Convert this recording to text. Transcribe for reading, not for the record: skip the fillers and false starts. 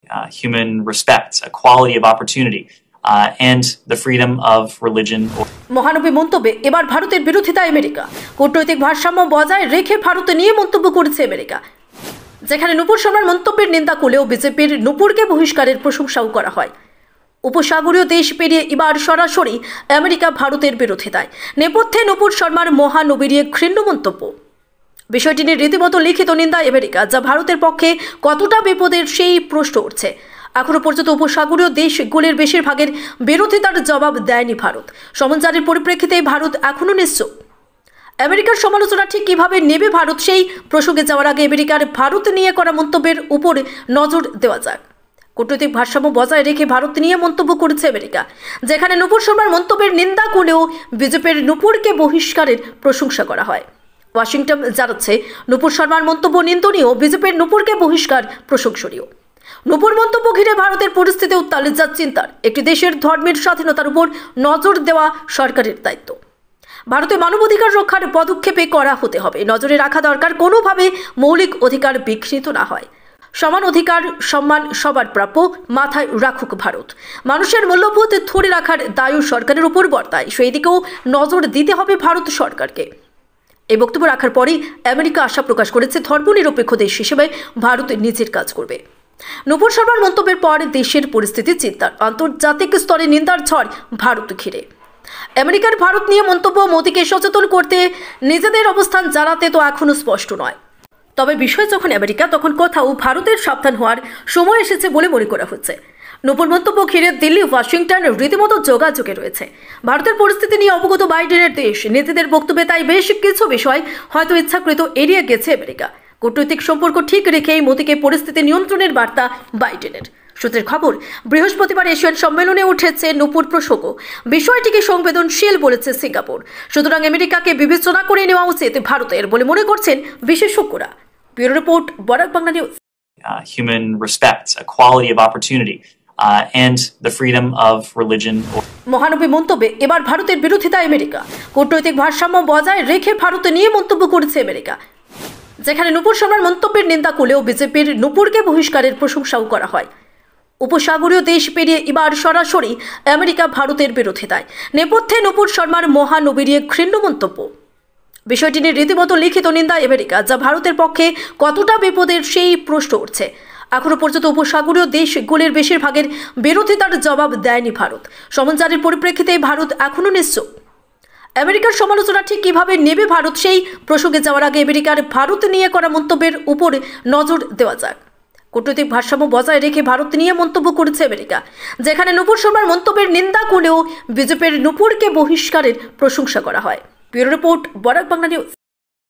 human respect, equality of opportunity, and the freedom of religion. মহানবী মন্তব্যে এবার ভারতের বিরোধিতা আমেরিকা। কূটনৈতিক ভারসাম্য বজায় রেখে ভারত নিয়ে মন্তব্য করেছে আমেরিকা, যেখানে নূপুর শর্মার মন্তব্যের নিন্দা করলেও বিজেপির নূপুরকে বহিষ্কারের প্রশংসাও করা হয়। উপসাগরীয় দেশ পেরিয়ে এবার সরাসরি আমেরিকা ভারতের বিরোধিতায়। নেপথ্যে নূপুর শর্মার মহানবী নিয়ে ঘৃণ্য মন্তব্য। বিষয়টি নিয়ে রীতিমতো লিখিত নিন্দা আমেরিকা, যা ভারতের পক্ষে কতটা বিপদের সেই প্রশ্ন উঠছে। এখনো পর্যন্ত উপসাগরীয় দেশগুলির বেশিরভাগের বিরোধিতার জবাব দেয়নি ভারত। সমন জারির পরিপ্রেক্ষিতে ভারত এখনও নিশ্চুপ। আমেরিকার সমালোচনা ঠিক কিভাবে নেবে ভারত, সেই প্রসঙ্গে যাওয়ার আগে আমেরিকার ভারত নিয়ে করা মন্তব্যের উপর নজর দেওয়া যাক। কূটনৈতিক ভারসাম্য বজায় রেখে ভারত নিয়ে মন্তব্য করেছে আমেরিকা, যেখানে নূপুর শর্মার মন্তব্যের নিন্দা করলেও বিজেপির নূপুরকে বহিষ্কারের প্রশংসা করা হয়। ওয়াশিংটন জানাচ্ছে, নূপুর শর্মার মন্তব্য নিন্দনীয়, বিজেপির নূপুরকে বহিষ্কার প্রশংসনীয়। নূপুর মন্তব্য ঘিরে ভারতের পরিস্থিতি উত্তাল, যা চিন্তার। একটি দেশের ধর্মের স্বাধীনতার উপর নজর দেওয়া সরকারের দায়িত্ব। ভারতে মানবাধিকার রক্ষার পদক্ষেপে করা হতে হবে। নজরে রাখা দরকার কোনোভাবে মৌলিক অধিকার বিঘ্নিত না হয়। সমান অধিকার সম্মান সবার প্রাপ্য মাথায় রাখুক ভারত। মানুষের মূল্যবোধ ধরে রাখার দায়ও সরকারের উপর বর্তায়, সেই দিকেও নজর দিতে হবে ভারত সরকারকে। এই বক্তব্য রাখার পরেই আমেরিকা আশা প্রকাশ করেছে, ধর্মনিরপেক্ষ দেশ হিসেবে ভারত নিজের কাজ করবে। নূপুর শর্মার মন্তব্যের পর দেশের পরিস্থিতি চিন্তার। আন্তর্জাতিক স্তরে নিন্দার ঝড় ভারত ঘিরে। আমেরিকার ভারত নিয়ে মন্তব্য মোদীকে সচেতন করতে, নিজেদের অবস্থান জানাতে তো এখনও স্পষ্ট নয়। তবে বিষয় যখন আমেরিকা, তখন কোথাও ভারতের সাবধান হওয়ার সময় এসেছে বলে মনে করা হচ্ছে। নূপুর মন্তব্য ঘিরে দিল্লি ওয়াশিংটন রীতিমতো যোগাযোগে রয়েছে। ভারতের পরিস্থিতি নিয়ে অবগত বাইডেনের দেশ নেতাদের বক্তব্যে তাই বেশ কিছু বিষয় হয়তো ইচ্ছাকৃত এড়িয়ে গেছে আমেরিকা। কূটনৈতিক সম্পর্ক ঠিক রেখেই মোদীকে পরিস্থিতি নিয়ন্ত্রণের বার্তা বাইডেনের। সূত্রের খবর, বৃহস্পতিবার এশিয়ান সম্মেলনে উঠেছে নূপুর প্রসঙ্গ। বিষয়টিকে সংবেদনশীল বলেছে সিঙ্গাপুর। সুতরাং আমেরিকাকে বিবেচনা করে নেওয়া উচিত ভারতের বলে মনে করছেন বিশেষজ্ঞরা। Bureau report, Barak Bangla news. Human respect, equality of opportunity, and the freedom of religion. মহানবী মন্তব্যে এবার ভারতের বিরোধিতা আমেরিকা। কূটনৈতিক ভারসাম্য বজায় রেখে ভারত নিয়ে মন্তব্য করেছে আমেরিকা, যেখানে নূপুর শর্মার মন্তব্যের নিন্দা করলেও বিজেপির নূপুরকে বহিষ্কারের প্রশংসাও করা হয়। উপসাগরীয় দেশ পেরিয়ে এবার সরাসরি আমেরিকা ভারতের বিরোধিতায়। নেপথ্যে নূপুর শর্মার মহানবী নিয়ে ঘৃণ্য মন্তব্য। বিষয়টি নিয়ে রীতিমতো লিখিত নিন্দা আমেরিকা, যা ভারতের পক্ষে কতটা বিপদের সেই প্রশ্ন উঠছে। এখনো পর্যন্ত উপসাগরীয় দেশগুলির বেশিরভাগের বিরোধিতার জবাব দেয়নি ভারত। সমন জারির পরিপ্রেক্ষিতে ভারত এখনও নিশ্চুপ। আমেরিকার সমালোচনা ঠিক কিভাবে নেবে ভারত, সেই প্রসঙ্গে যাওয়ার আগে আমেরিকার ভারত নিয়ে করা মন্তব্যের উপর নজর দেওয়া যাক। কূটনৈতিক ভারসাম্য বজায় রেখে ভারত নিয়ে মন্তব্য করেছে আমেরিকা, যেখানে নূপুর শর্মার মন্তব্যের নিন্দা করলেও বিজেপির নূপুরকে বহিষ্কারের প্রশংসা করা হয়। Bureau report, Barak Bangla news.